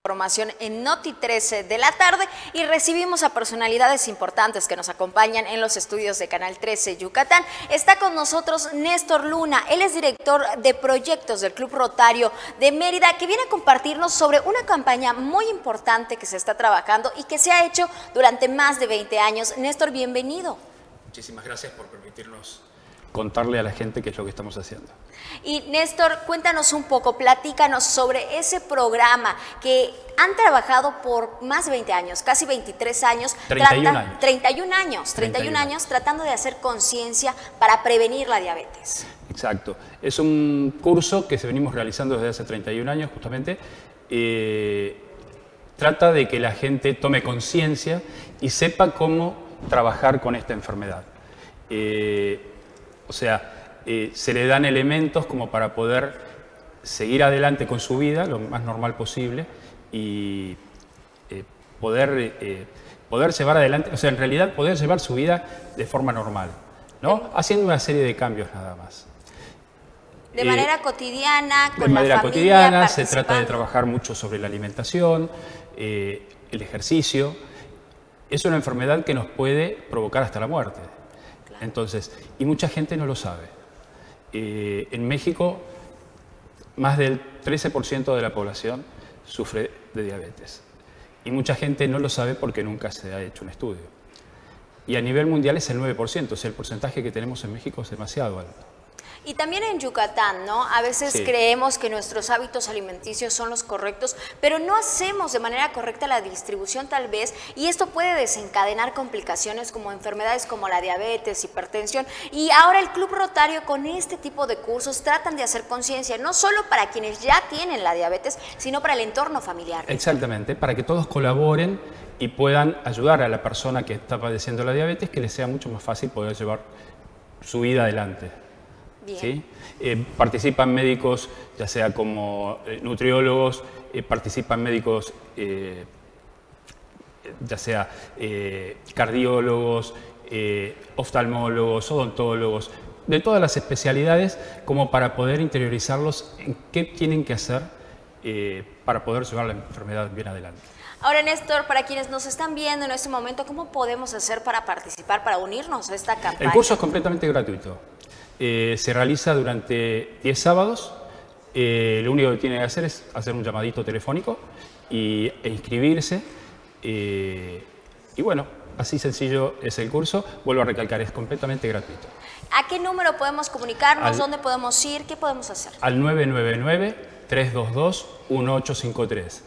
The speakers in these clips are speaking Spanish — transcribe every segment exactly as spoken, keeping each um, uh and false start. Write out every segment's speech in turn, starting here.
Información en Noti trece de la tarde y recibimos a personalidades importantes que nos acompañan en los estudios de Canal trece Yucatán. Está con nosotros Néstor Luna, él es director de proyectos del Club Rotario de Mérida, que viene a compartirnos sobre una campaña muy importante que se está trabajando y que se ha hecho durante más de veinte años. Néstor, bienvenido. Muchísimas gracias por permitirnos contarle a la gente qué es lo que estamos haciendo. Y Néstor, cuéntanos un poco, platícanos sobre ese programa que han trabajado por más de veinte años, casi veintitrés años. treinta y un años. treinta y un años, treinta y un años tratando de hacer conciencia para prevenir la diabetes. Exacto. Es un curso que se venimos realizando desde hace treinta y un años justamente. Eh, trata de que la gente tome conciencia y sepa cómo trabajar con esta enfermedad. Eh, o sea, eh, se le dan elementos como para poder seguir adelante con su vida lo más normal posible y eh, poder, eh, poder llevar adelante, o sea, en realidad poder llevar su vida de forma normal, ¿no? Haciendo una serie de cambios nada más. De eh, manera cotidiana, con de manera la familia, cotidiana, se trata de trabajar mucho sobre la alimentación, eh, el ejercicio. Es una enfermedad que nos puede provocar hasta la muerte. Claro. Entonces, y mucha gente no lo sabe. Eh, en México, más del trece por ciento de la población sufre de diabetes. Y mucha gente no lo sabe porque nunca se ha hecho un estudio. Y a nivel mundial es el nueve por ciento, o sea, el porcentaje que tenemos en México es demasiado alto. Y también en Yucatán, ¿no? A veces sí. creemos que nuestros hábitos alimenticios son los correctos, pero no hacemos de manera correcta la distribución tal vez, y esto puede desencadenar complicaciones como enfermedades como la diabetes, hipertensión. Y ahora el Club Rotario con este tipo de cursos tratan de hacer conciencia, no solo para quienes ya tienen la diabetes, sino para el entorno familiar. Exactamente, para que todos colaboren y puedan ayudar a la persona que está padeciendo la diabetes, que les sea mucho más fácil poder llevar su vida adelante. ¿Sí? Eh, participan médicos, ya sea como eh, nutriólogos, eh, participan médicos, eh, ya sea eh, cardiólogos, eh, oftalmólogos, odontólogos, de todas las especialidades, como para poder interiorizarlos en qué tienen que hacer eh, para poder llevar la enfermedad bien adelante. Ahora, Néstor, para quienes nos están viendo en este momento, ¿cómo podemos hacer para participar, para unirnos a esta campaña? El curso es completamente gratuito. Eh, se realiza durante diez sábados. Eh, lo único que tiene que hacer es hacer un llamadito telefónico y, e inscribirse. Eh, y bueno, así sencillo es el curso. Vuelvo a recalcar, es completamente gratuito. ¿A qué número podemos comunicarnos? Al, ¿Dónde podemos ir? ¿Qué podemos hacer? Al nueve nueve nueve, tres dos dos, uno ocho cinco tres.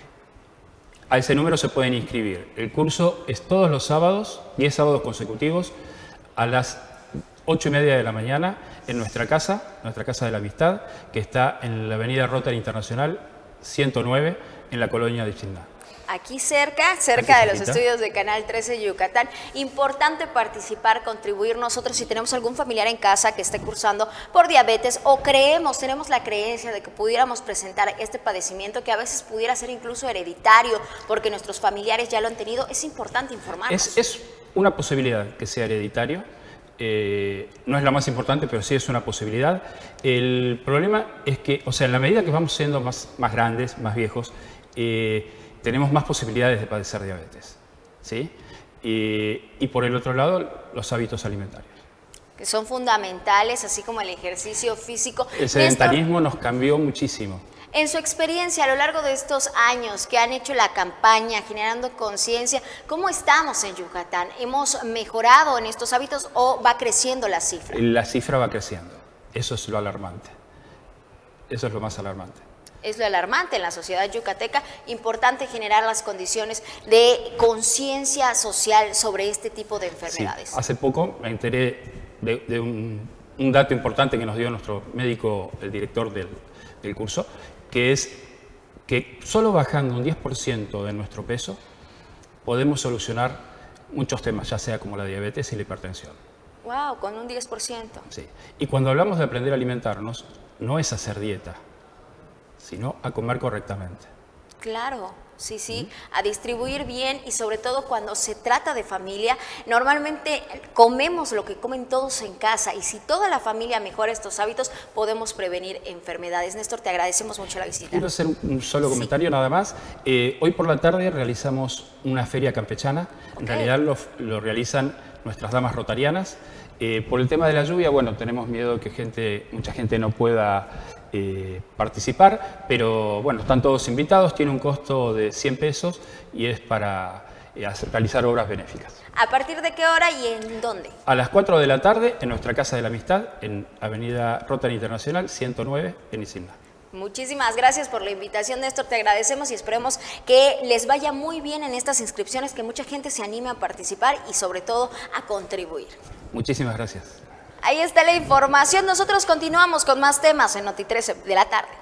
A ese número se pueden inscribir. El curso es todos los sábados, diez sábados consecutivos, a las ocho y media de la mañana en nuestra casa, nuestra casa de la amistad, que está en la avenida Rotary Internacional ciento nueve, en la colonia de Chilná. Aquí cerca, cerca Aquí de los estudios de Canal trece Yucatán. Importante participar, contribuir. Nosotros, si tenemos algún familiar en casa que esté cursando por diabetes o creemos, tenemos la creencia de que pudiéramos presentar este padecimiento, que a veces pudiera ser incluso hereditario, porque nuestros familiares ya lo han tenido, es importante informarnos. Es, es una posibilidad que sea hereditario. Eh, no es la más importante, pero sí es una posibilidad. El problema es que, o sea, en la medida que vamos siendo más, más grandes, más viejos, eh, tenemos más posibilidades de padecer diabetes, ¿sí? Y, y por el otro lado, los hábitos alimentarios. Que son fundamentales, así como el ejercicio físico. El sedentarismo Néstor, nos cambió muchísimo. En su experiencia a lo largo de estos años que han hecho la campaña, generando conciencia, ¿cómo estamos en Yucatán? ¿Hemos mejorado en estos hábitos o va creciendo la cifra? La cifra va creciendo. Eso es lo alarmante. Eso es lo más alarmante. Es lo alarmante en la sociedad yucateca. Importante generar las condiciones de conciencia social sobre este tipo de enfermedades. Sí. Hace poco me enteré de, de un, un dato importante que nos dio nuestro médico, el director del, del curso, que es que solo bajando un diez por ciento de nuestro peso podemos solucionar muchos temas, ya sea como la diabetes y la hipertensión. ¡Wow! Con un diez por ciento. Sí. Y cuando hablamos de aprender a alimentarnos, no es hacer dieta, sino a comer correctamente. Claro. Sí, sí, uh-huh. a distribuir bien y sobre todo cuando se trata de familia, normalmente comemos lo que comen todos en casa y si toda la familia mejora estos hábitos, podemos prevenir enfermedades. Néstor, te agradecemos mucho la visita. Quiero hacer un solo comentario sí. nada más. Eh, hoy por la tarde realizamos una feria campechana. Okay. En realidad lo, lo realizan nuestras damas rotarianas. Eh, por el tema de la lluvia, bueno, tenemos miedo que gente, mucha gente no pueda eh, participar, pero bueno, están todos invitados, tiene un costo de cien pesos y es para eh, hacer, realizar obras benéficas. ¿A partir de qué hora y en dónde? A las cuatro de la tarde en nuestra Casa de la Amistad, en Avenida Rotary Internacional ciento nueve, en Isigna. Muchísimas gracias por la invitación, Néstor, te agradecemos y esperemos que les vaya muy bien en estas inscripciones, que mucha gente se anime a participar y sobre todo a contribuir. Muchísimas gracias. Ahí está la información, nosotros continuamos con más temas en Noti trece de la tarde.